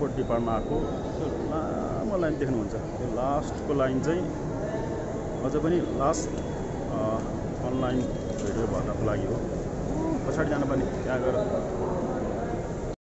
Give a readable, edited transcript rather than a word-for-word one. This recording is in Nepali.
पासपोर्ट डिपार्टमा आएको त्यो लामो लाइन देख्नुहुन्छ। त्यो लास्टको लाइन चाहिँ अझ पनि लास्ट अनलाइन भिडियो भर्नको लागि हो। पछाडि जानुपर्ने त्यहाँ गएर